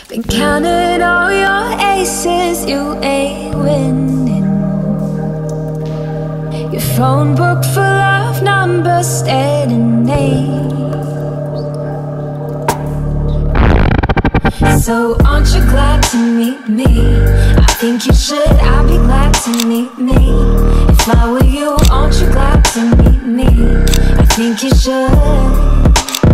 Been counting all your aces, you ain't winning. Your phone book full of numbers, staring names. So aren't you glad to meet me? I think you should, I'll be glad to meet me. If I were you, aren't you glad to meet me? I think you should.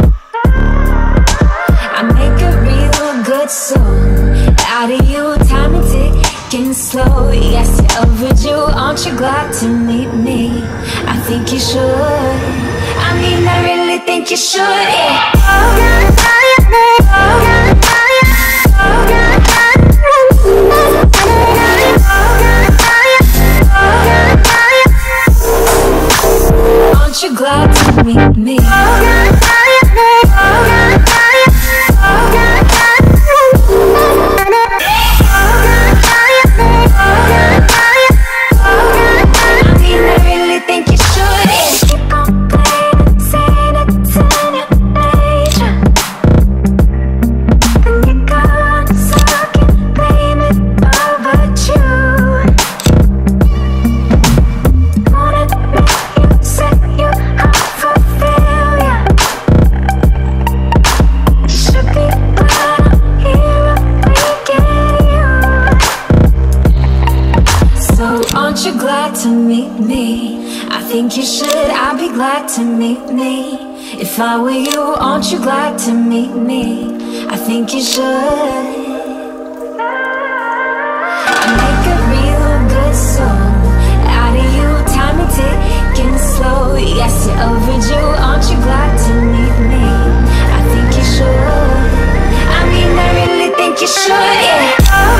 I make a real good song out of you, time and ticking slow. Yes, you're overdue, aren't you glad to meet me? I think you should. I mean, I really think you should, yeah. Aren't you glad to meet me? Aren't you glad to meet me? I think you should, I'll be glad to meet me. If I were you, aren't you glad to meet me? I think you should. I make a real good song out of you, time and ticking slow. Yes, you're overdue, aren't you glad to meet me? I think you should. I mean, I really think you should, yeah.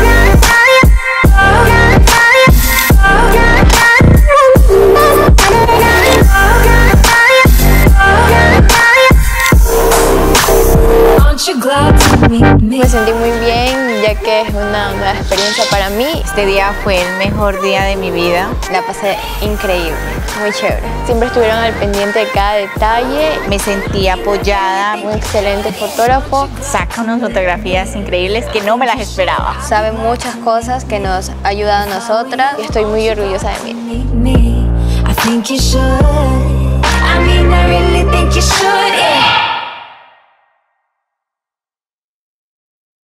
Me sentí muy bien, ya que es una nueva experiencia para mí. Este día fue el mejor día de mi vida. La pasé increíble, muy chévere. Siempre estuvieron al pendiente de cada detalle. Me sentí apoyada. Un excelente fotógrafo. Saca unas fotografías increíbles que no me las esperaba. Sabe muchas cosas que nos ayudan a nosotras y estoy muy orgullosa de mí. I think you should. I mean, I really think you should, yeah.